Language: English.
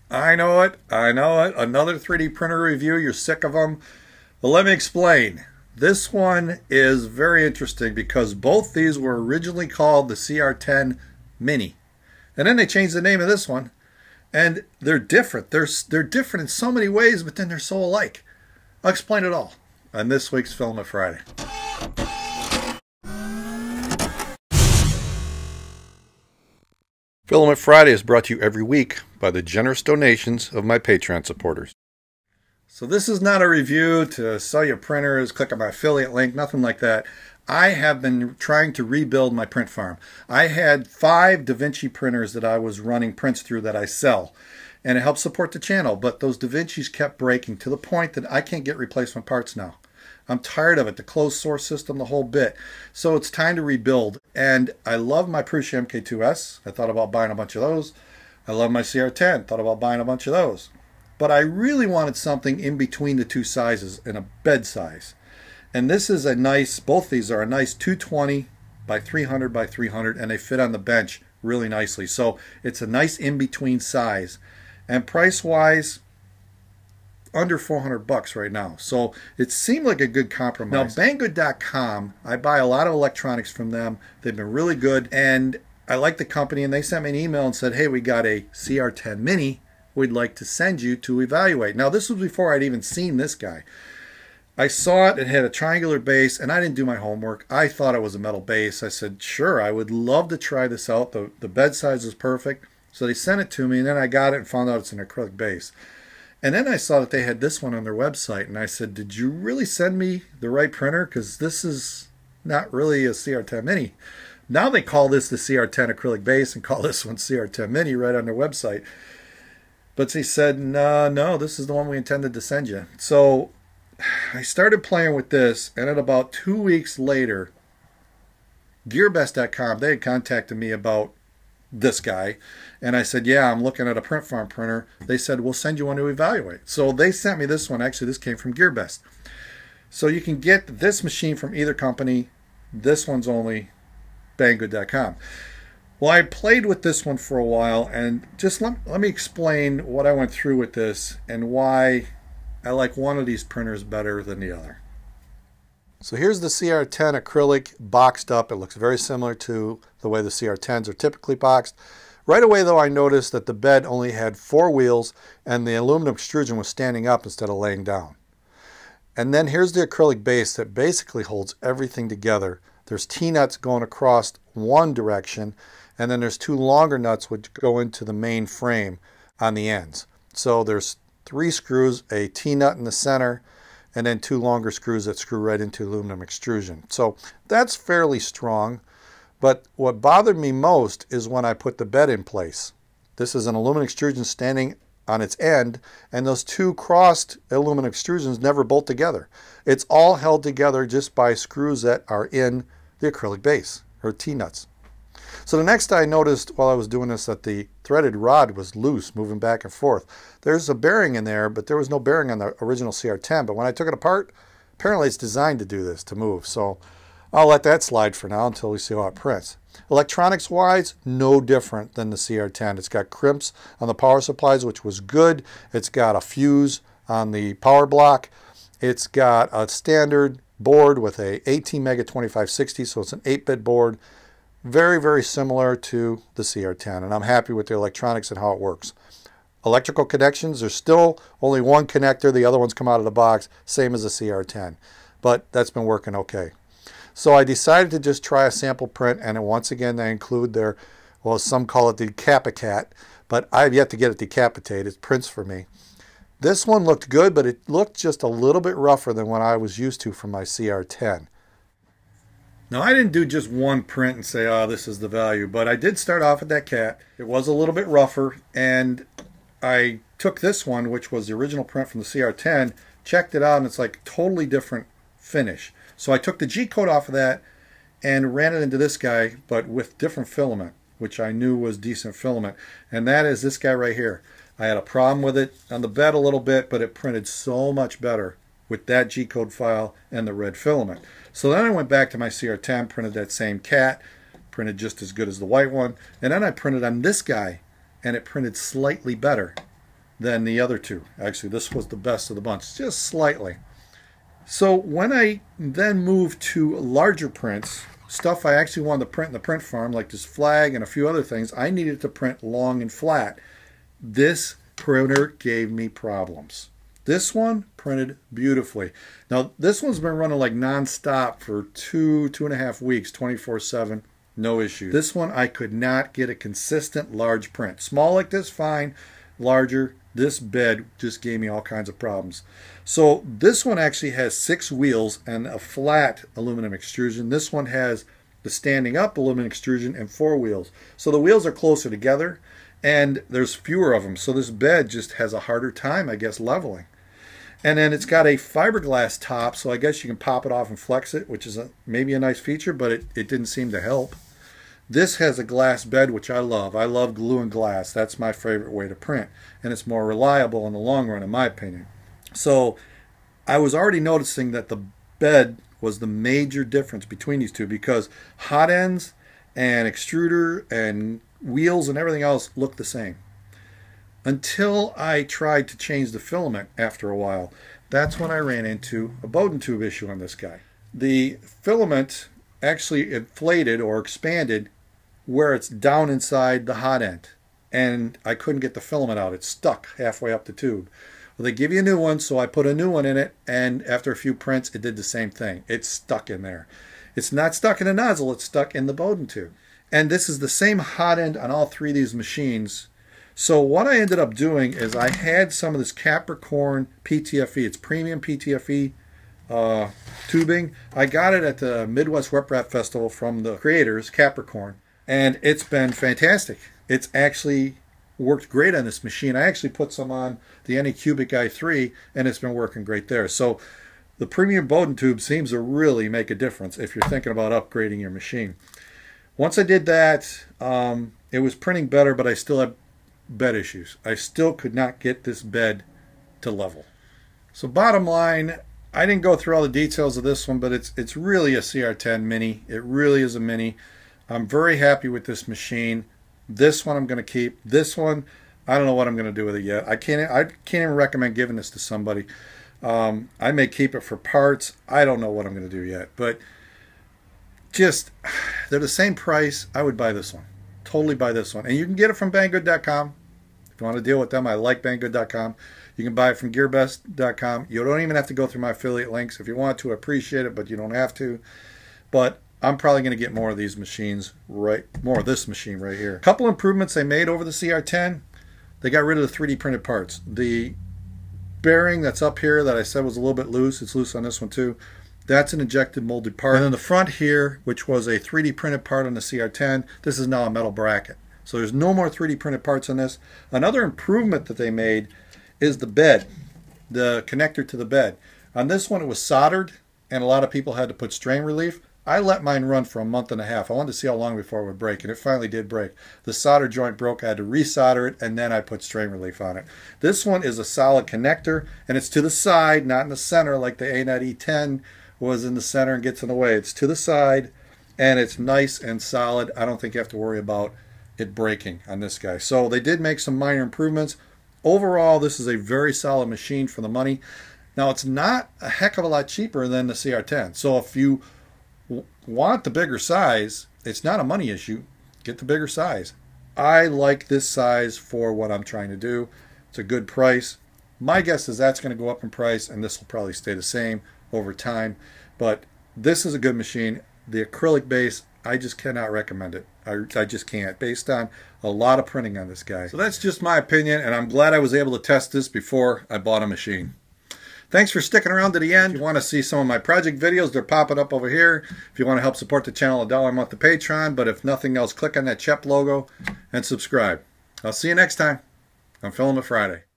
I know it. I know it. Another 3D printer review. You're sick of them. Well, let me explain. This one is very interesting because both these were originally called the CR-10 Mini. And then they changed the name of this one. And they're different. They're different in so many ways, but then they're so alike. I'll explain it all on this week's Filament Friday. Filament Friday is brought to you every week by the generous donations of my Patreon supporters. So this is not a review to sell you printers, click on my affiliate link, nothing like that. I have been trying to rebuild my print farm. I had 5 DaVinci printers that I was running prints through that I sell, and it helps support the channel, but those DaVincis kept breaking to the point that I can't get replacement parts now. I'm tired of it, the closed source system, the whole bit. So it's time to rebuild. And I love my Prusa MK2S. I thought about buying a bunch of those. I love my CR-10. Thought about buying a bunch of those. But I really wanted something in between the two sizes in a bed size. And this is a nice, both these are a nice 220 by 300 by 300, and they fit on the bench really nicely. So it's a nice in-between size. And price-wise, under $400 right now. So it seemed like a good compromise. Now, Banggood.com, I buy a lot of electronics from them. They've been really good, and I like the company, and they sent me an email and said, hey, we got a CR-10 Mini we'd like to send you to evaluate. Now, this was before I'd even seen this guy. I saw it. It had a triangular base, and I didn't do my homework. I thought it was a metal base. I said, sure, I would love to try this out. The bed size is perfect. So they sent it to me, and then I got it and found out it's an acrylic base. And then I saw that they had this one on their website, and I said, did you really send me the right printer? Because this is not really a CR-10 Mini. Now they call this the CR-10 acrylic base and call this one CR-10 Mini right on their website. But they said, no, this is the one we intended to send you. So I started playing with this, and at about 2 weeks later, GearBest.com, they had contacted me about this guy, and I said, yeah, I'm looking at a print farm printer. They said, we'll send you one to evaluate. So they sent me this one. Actually, this came from GearBest. So you can get this machine from either company. This one's only Banggood.com. Well, I played with this one for a while, and just let me explain what I went through with this and why I like one of these printers better than the other. So here's the CR-10 acrylic boxed up. It looks very similar to the way the CR-10s are typically boxed. Right away, though, I noticed that the bed only had 4 wheels and the aluminum extrusion was standing up instead of laying down. And then here's the acrylic base that basically holds everything together. There's T-nuts going across one direction, and then there's 2 longer nuts which go into the main frame on the ends. So there's 3 screws, a T-nut in the center, and then 2 longer screws that screw right into aluminum extrusion. So that's fairly strong, but what bothered me most is when I put the bed in place. This is an aluminum extrusion standing on its end, and those 2 crossed aluminum extrusions never bolt together. It's all held together just by screws that are in the acrylic base, or T-nuts. So the next I noticed while I was doing this that the threaded rod was loose, moving back and forth. There's a bearing in there, but there was no bearing on the original CR-10. But when I took it apart, apparently it's designed to do this, to move. So I'll let that slide for now until we see how it prints. Electronics-wise, no different than the CR-10. It's got crimps on the power supplies, which was good. It's got a fuse on the power block. It's got a standard board with a 18 Mega 2560, so it's an 8-bit board. Very, very similar to the CR-10, and I'm happy with the electronics and how it works. Electrical connections, there's still only one connector. The other ones come out of the box, same as the CR-10, but that's been working okay. So I decided to just try a sample print, and once again they include their, well, some call it the Decapicat, but I've yet to get it decapitated. It prints for me. This one looked good, but it looked just a little bit rougher than what I was used to from my CR-10. Now, I didn't do just one print and say, oh, this is the value, but I did start off with that cat. It was a little bit rougher, and I took this one, which was the original print from the CR-10, checked it out, and it's like totally different finish. So I took the G-code off of that and ran it into this guy, but with different filament, which I knew was decent filament, and that is this guy right here. I had a problem with it on the bed a little bit, but it printed so much better with that G-code file and the red filament. So then I went back to my CR-10, printed that same cat, printed just as good as the white one, and then I printed on this guy, and it printed slightly better. than the other two. Actually, this was the best of the bunch, just slightly. So when I then moved to larger prints, stuff I actually wanted to print in the print farm, like this flag and a few other things, I needed to print long and flat. This printer gave me problems. This one printed beautifully. Now, this one's been running like non-stop for 2.5 weeks, 24/7, no issue. This one, I could not get a consistent large print. Small like this, fine. Larger, this bed just gave me all kinds of problems. So this one actually has 6 wheels and a flat aluminum extrusion. This one has the standing up aluminum extrusion and 4 wheels. So the wheels are closer together and there's fewer of them. So this bed just has a harder time, I guess, leveling. And then it's got a fiberglass top, so I guess you can pop it off and flex it, which is maybe a nice feature, but it didn't seem to help. This has a glass bed, which I love. I love glue and glass. That's my favorite way to print. And it's more reliable in the long run, in my opinion. So I was already noticing that the bed was the major difference between these two, because hot ends and extruder and wheels and everything else look the same. Until I tried to change the filament after a while. That's when I ran into a Bowden tube issue on this guy. The filament actually inflated or expanded where it's down inside the hot end. And I couldn't get the filament out. It's stuck halfway up the tube. Well, they give you a new one, so I put a new one in it, and after a few prints, it did the same thing. It's stuck in there. It's not stuck in the nozzle, it's stuck in the Bowden tube. And this is the same hot end on all 3 of these machines. So what I ended up doing is I had some of this Capricorn PTFE. It's premium PTFE tubing. I got it at the Midwest Wet Wrap Festival from the creators, Capricorn. And it's been fantastic. It's actually worked great on this machine. I actually put some on the Anycubic I3 and it's been working great there. So the premium Bowden tube seems to really make a difference if you're thinking about upgrading your machine. Once I did that, it was printing better, but I still had bed issues. I still could not get this bed to level. So bottom line, I didn't go through all the details of this one, but it's really a CR-10 mini. It really is a mini. I'm very happy with this machine. This one I'm going to keep. This one, I don't know what I'm going to do with it yet. I can't even recommend giving this to somebody. I may keep it for parts. I don't know what I'm going to do yet, but just, they're the same price. I would buy this one. Totally buy this one. And you can get it from banggood.com. If you want to deal with them, I like banggood.com. You can buy it from gearbest.com. You don't even have to go through my affiliate links. If you want to, appreciate it, but you don't have to. But I'm probably going to get more of these machines, more of this machine right here. A couple improvements they made over the CR-10. They got rid of the 3D printed parts. The bearing that's up here that I said was a little bit loose, it's loose on this one too. That's an injected molded part. And then the front here, which was a 3D printed part on the CR-10, this is now a metal bracket. So there's no more 3D printed parts on this. Another improvement that they made is the bed, the connector to the bed. On this one, it was soldered, and a lot of people had to put strain relief. I let mine run for a month and a half. I wanted to see how long before it would break, and it finally did break. The solder joint broke. I had to resolder it, and then I put strain relief on it. This one is a solid connector, and it's to the side, not in the center like the Anet E10 was in the center and gets in the way. It's to the side, and it's nice and solid. I don't think you have to worry about it breaking on this guy. So they did make some minor improvements. Overall, this is a very solid machine for the money. Now, it's not a heck of a lot cheaper than the CR-10. So if you want the bigger size, it's not a money issue. Get the bigger size. I like this size for what I'm trying to do. It's a good price. My guess is that's going to go up in price, and this will probably stay the same over time. But this is a good machine. The acrylic base, I just cannot recommend it. I just can't, based on a lot of printing on this guy. So that's just my opinion, and I'm glad I was able to test this before I bought a machine. Thanks for sticking around to the end. If you want to see some of my project videos, they're popping up over here. If you want to help support the channel, $1 a month to Patreon. But if nothing else, click on that CHEP logo and subscribe. I'll see you next time on Filament Friday.